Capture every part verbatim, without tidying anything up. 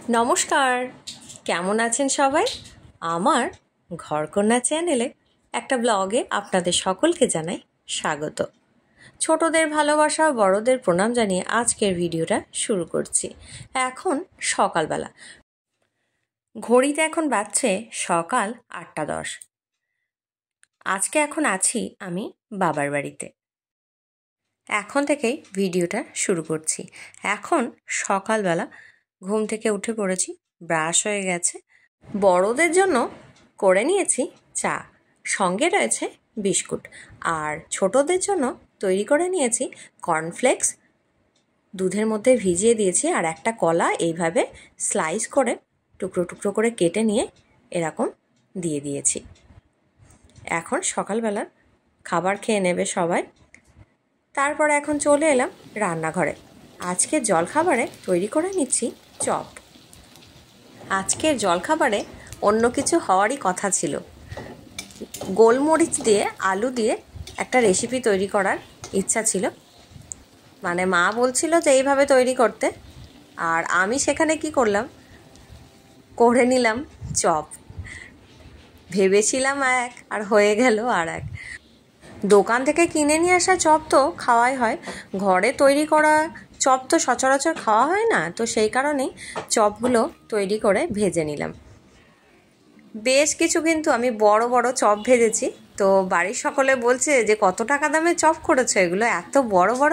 নমস্কার, কেমন আছেন সবাই? আমার ঘরকন্যা চ্যানেলে একটা ব্লগে আপনাদের সকলকে জানাই স্বাগত। ছোটদের ভালোবাসা, বড়দের প্রণাম জানিয়ে আজকের ভিডিওটা শুরু করছি। এখন সকালবেলা, ঘড়িতে এখন বাজছে সকাল আটটা দশ। আজকে এখন আছি আমি বাবার বাড়িতে। এখন থেকেই ভিডিওটা শুরু করছি। এখন সকালবেলা ঘুম থেকে উঠে পড়েছি, ব্রাশ হয়ে গেছে। বড়দের জন্য করে নিয়েছি চা, সঙ্গে রয়েছে বিস্কুট। আর ছোটদের জন্য তৈরি করে নিয়েছি কর্নফ্লেক্স, দুধের মধ্যে ভিজিয়ে দিয়েছি। আর একটা কলা এইভাবে স্লাইস করে টুকরো টুকরো করে কেটে নিয়ে এরকম দিয়ে দিয়েছি। এখন সকালবেলা খাবার খেয়ে নেবে সবাই। তারপরে এখন চলে এলাম রান্নাঘরে। আজকে জলখাবারে তৈরি করে নিচ্ছি চপ। আজকের জলখাবারে অন্য কিছু হওয়ারই কথা ছিল, গোলমরিচ দিয়ে আলু দিয়ে একটা রেসিপি তৈরি করার ইচ্ছা ছিল। মানে মা বলছিল যে এইভাবে তৈরি করতে, আর আমি সেখানে কি করলাম, করে নিলাম চপ। ভেবেছিলাম এক, আর হয়ে গেল আর এক। দোকান থেকে কিনে নিয়ে আসা চপ তো খাওয়াই হয়, ঘরে তৈরি করা চপ তো সচরাচর খাওয়া হয় না। তো সেই কারণেই চপগুলো তৈরি করে ভেজে নিলাম। বেশ কিছু কিন্তু আমি বড় বড় চপ ভেজেছি। তো বাড়ির সকলে বলছে যে কত টাকা দামে চপ করেছো এগুলো, এত বড় বড়।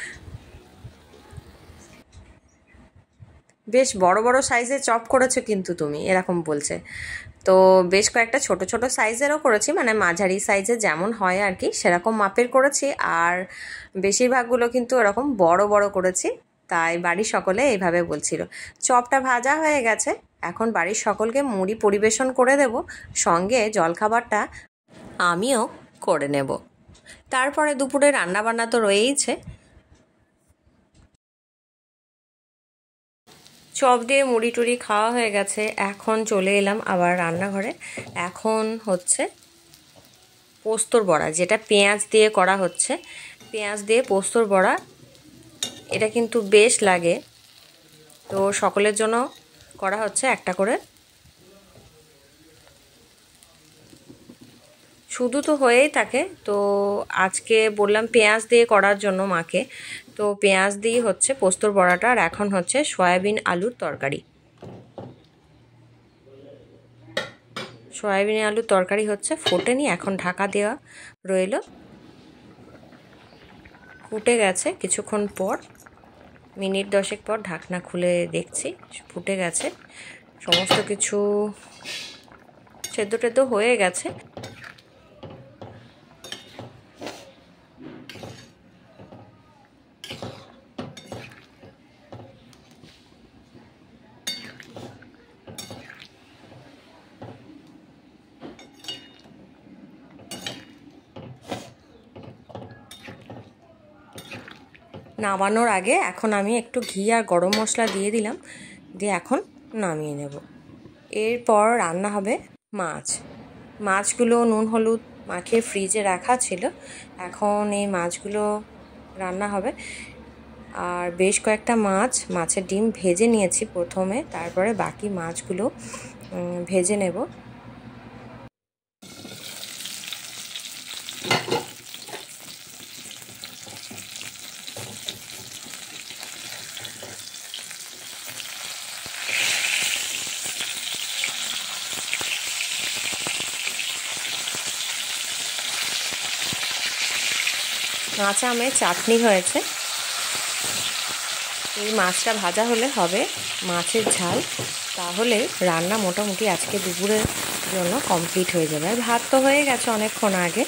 বেশ বড় বড় সাইজের চপ করেছো কিন্তু তুমি, এরকম বলছে। তো বেশ কয়েকটা ছোট ছোট সাইজেরও করেছি, মানে মাঝারি সাইজের যেমন হয় আর কি, সেরকম মাপের করেছি। আর বেশিরভাগগুলো কিন্তু এরকম বড় বড় করেছি। তাই বাড়ির সকলে এইভাবে বলছিল। চপটা ভাজা হয়ে গেছে, এখন বাড়ির সকলকে মুড়ি পরিবেশন করে দেব, সঙ্গে জলখাবারটা আমিও করে নেব। তারপরে দুপুরে রান্নাবান্না তো রয়েইছে। চপ দিয়ে মুড়ি টুড়ি খাওয়া হয়ে গেছে, এখন চলে এলাম আবার রান্নাঘরে। এখন হচ্ছে পোস্তর বড়া, যেটা পেঁয়াজ দিয়ে করা হচ্ছে। পেঁয়াজ দিয়ে পোস্তর বড়া, এটা কিন্তু বেশ লাগে। তো সকলের জন্য করা হচ্ছে একটা করে। শুধু তো হয়েই থাকে, তো আজকে বললাম পেঁয়াজ দিয়ে করার জন্য মাকে। তো পেঁয়াজ দিয়ে হচ্ছে পোস্তর বড়াটা। আর এখন হচ্ছে সয়াবিন আলুর তরকারি। সয়াবিন আলুর তরকারি হচ্ছে, ফোটেনি, এখন ঢাকা দেওয়া রইল। ফুটে গেছে কিছুক্ষণ পর, মিনিট দশেক পর ঢাকনা খুলে দেখছি ফুটে গেছে। সমস্ত কিছু সেদ্ধ টেদ্ধ হয়ে গেছে। নামানোর আগে এখন আমি একটু ঘি আর গরম মশলা দিয়ে দিলাম, দিয়ে এখন নামিয়ে নেব। এরপর রান্না হবে মাছ। মাছগুলো নুন হলুদ মাখিয়ে ফ্রিজে রাখা ছিল, এখন এই মাছগুলো রান্না হবে। আর বেশ কয়েকটা মাছ, মাছের ডিম ভেজে নিয়েছি প্রথমে, তারপরে বাকি মাছগুলো ভেজে নেব। কাঁচা আমের চাটনি হয়েছে। এই মাছটা ভাজা হলে হবে মাছের ঝাল, তাহলে রান্না মোটামুটি আজকে দুপুরের জন্য কমপ্লিট হয়ে যাবে। আর ভাত তো হয়ে গেছে অনেকক্ষণ আগে।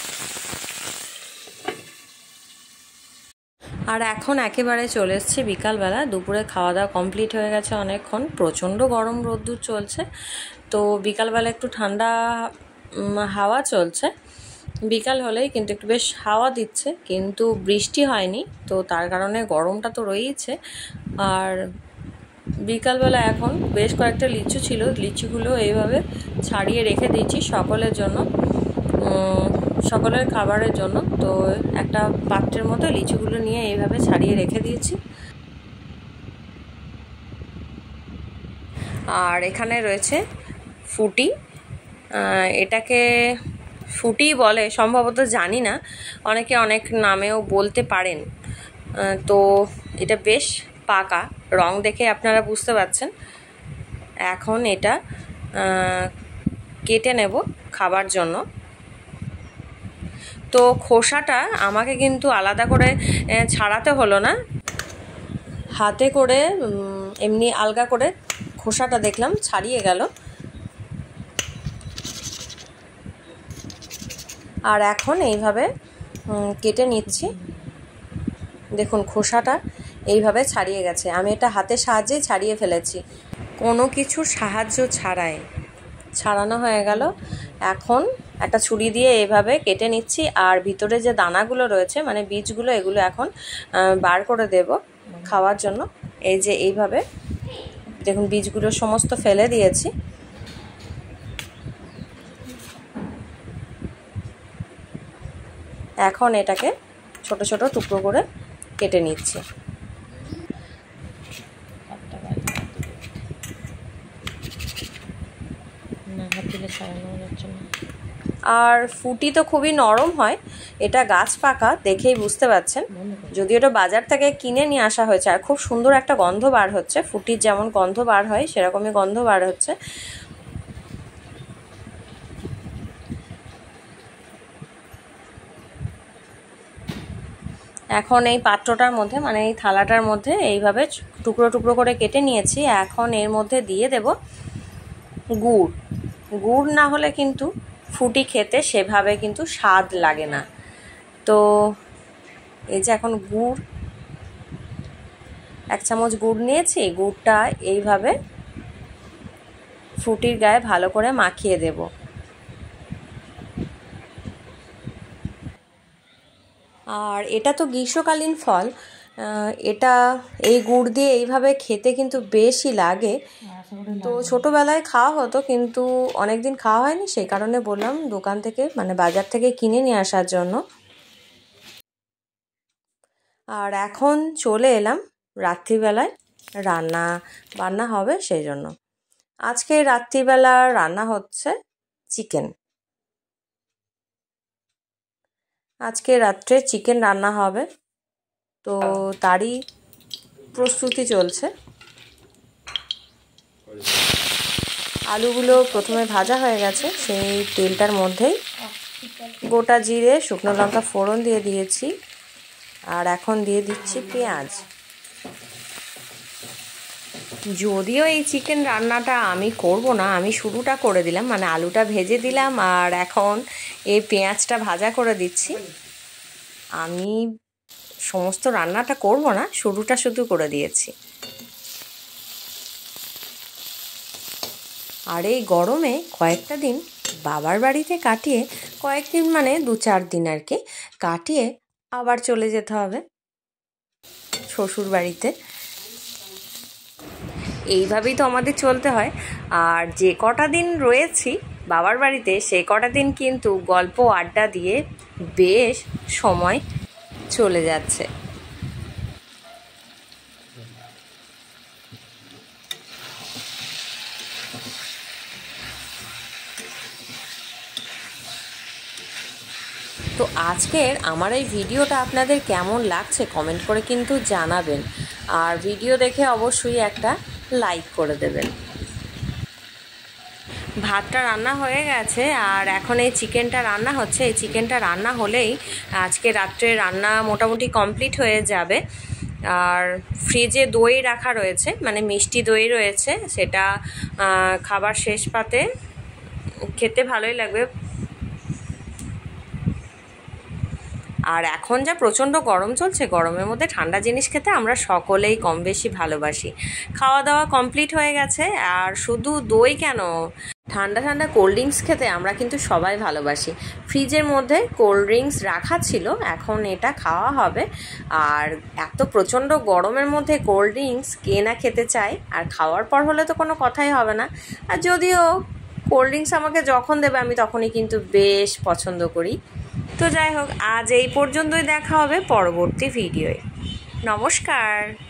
আর এখন একেবারে চলে এসছে বিকালবেলা। দুপুরে খাওয়া দাওয়া কমপ্লিট হয়ে গেছে অনেকক্ষণ। প্রচণ্ড গরম রোদ্দুর চলছে, তো বিকালবেলা একটু ঠান্ডা হাওয়া চলছে। বিকাল হলেই কিন্তু একটু বেশ হাওয়া দিচ্ছে, কিন্তু বৃষ্টি হয়নি, তো তার কারণে গরমটা তো রয়েইছে। আর বিকালবেলা এখন বেশ কয়েকটা লিচু ছিল, লিচুগুলো এইভাবে ছাড়িয়ে রেখে দিয়েছি সকলের জন্য, সকলের খাবারের জন্য। তো একটা পাত্রের মতো লিচুগুলো নিয়ে এইভাবে ছাড়িয়ে রেখে দিয়েছি। আর এখানে রয়েছে ফুটি, এটাকে ফুটি বলে সম্ভবত, জানি না, অনেকে অনেক নামেও বলতে পারেন। তো এটা বেশ পাকা, রং দেখে আপনারা বুঝতে পারছেন। এখন এটা কেটে নেব খাবার জন্য। তো খোসাটা আমাকে কিন্তু আলাদা করে ছাড়াতে হলো না, হাতে করে এমনি আলগা করে খোসাটা দেখলাম ছাড়িয়ে গেল। আর এখন এইভাবে কেটে নিচ্ছি। দেখুন খোসাটা এইভাবে ছাড়িয়ে গেছে, আমি এটা হাতের সাহায্যেই ছাড়িয়ে ফেলেছি, কোনো কিছুর সাহায্য ছাড়াই ছাড়ানো হয়ে গেল। এখন একটা ছুরি দিয়ে এইভাবে কেটে নিচ্ছি, আর ভিতরে যে দানাগুলো রয়েছে মানে বীজগুলো, এগুলো এখন বার করে দেব খাওয়ার জন্য। এই যে এইভাবে দেখুন বীজগুলো সমস্ত ফেলে দিয়েছি। এখন এটাকে ছোট ছোট টুকরো করে কেটে নিচ্ছি। আর ফুটি তো খুবই নরম হয়, এটা গাছ পাকা দেখেই বুঝতে পাচ্ছেন, যদিও এটা বাজার থেকে কিনে নিয়ে আসা হয়েছে। আর খুব সুন্দর একটা গন্ধ বার হচ্ছে, ফুটির যেমন গন্ধ বার হয় সেরকমই গন্ধ বার হচ্ছে। এখন এই পাত্রটার মধ্যে মানে এই থালাটার মধ্যে এইভাবে টুকরো টুকরো করে কেটে নিয়েছি। এখন এর মধ্যে দিয়ে দেব গুড়। গুড় না হলে কিন্তু ফুটি খেতে সেভাবে কিন্তু স্বাদ লাগে না। তো এই যে এখন গুড়, এক চামচ গুড় নিয়েছি, গুড়টা এইভাবে ফুটির গায়ে ভালো করে মাখিয়ে দেব। আর এটা তো গ্রীষ্মকালীন ফল, এটা এই গুড় দিয়ে এইভাবে খেতে কিন্তু বেশই লাগে। তো ছোটোবেলায় খাওয়া হতো, কিন্তু অনেক দিন খাওয়া হয়নি, সেই কারণে বললাম দোকান থেকে মানে বাজার থেকে কিনে নিয়ে আসার জন্য। আর এখন চলে এলাম রাত্রিবেলায় রান্না বান্না হবে সেই জন্য। আজকে রাত্রিবেলা রান্না হচ্ছে চিকেন। আজকে রাত্রে চিকেন রান্না হবে, তো তারই প্রস্তুতি চলছে। আলুগুলো প্রথমে ভাজা হয়ে গেছে, সেই তেলটার মধ্যেই গোটা জিরে শুকনো লঙ্কা ফোড়ন দিয়ে দিয়েছি। আর এখন দিয়ে দিচ্ছি পেঁয়াজ। যদিও এই চিকেন রান্নাটা আমি করব না, আমি শুরুটা করে দিলাম, মানে আলুটা ভেজে দিলাম আর এখন এই পেঁয়াজটা ভাজা করে দিচ্ছি। আমি সমস্ত রান্নাটা করব না, শুরুটা শুধু করে দিয়েছি। আর এই গরমে কয়েকটা দিন বাবার বাড়িতে কাটিয়ে, কয়েকদিন মানে দু চার দিন আর কি কাটিয়ে আবার চলে যেতে হবে শ্বশুর বাড়িতে। এইভাবেই তো আমাদের চলতে হয়। আর যে কটা দিন রয়েছি বাবার বাড়িতে, সে কটা দিন কিন্তু গল্প আড্ডা দিয়ে বেশ সময় চলে যাচ্ছে। তো আজকের আমার এই ভিডিওটা আপনাদের কেমন লাগছে কমেন্ট করে কিন্তু জানাবেন, আর ভিডিও দেখে অবশ্যই একটা লাইক করে দেবেন। ভাতটা রান্না হয়ে গেছে আর এখন এই চিকেনটা রান্না হচ্ছে। এই চিকেনটা রান্না হলেই আজকে রাত্রে রান্না মোটামুটি কমপ্লিট হয়ে যাবে। আর ফ্রিজে দই রাখা রয়েছে, মানে মিষ্টি দই রয়েছে, সেটা খাবার শেষ পাতে খেতে ভালোই লাগবে। আর এখন যা প্রচণ্ড গরম চলছে, গরমের মধ্যে ঠান্ডা জিনিস খেতে আমরা সকলেই কম বেশি ভালোবাসি। খাওয়া দাওয়া কমপ্লিট হয়ে গেছে। আর শুধু দই কেন, ঠান্ডা ঠান্ডা কোল্ড ড্রিঙ্কস খেতে আমরা কিন্তু সবাই ভালোবাসি। ফ্রিজের মধ্যে কোল্ড ড্রিঙ্কস রাখা ছিল, এখন এটা খাওয়া হবে। আর এত প্রচণ্ড গরমের মধ্যে কোল্ড ড্রিঙ্কস কে না খেতে চায়, আর খাওয়ার পর হলে তো কোনো কথাই হবে না। আর যদিও কোল্ড ড্রিঙ্কস আমাকে যখন দেবে আমি তখনই কিন্তু বেশ পছন্দ করি। তো যাই হোক, আজ এই পর্যন্তই, দেখা হবে পরবর্তী ভিডিওয়ে। নমস্কার।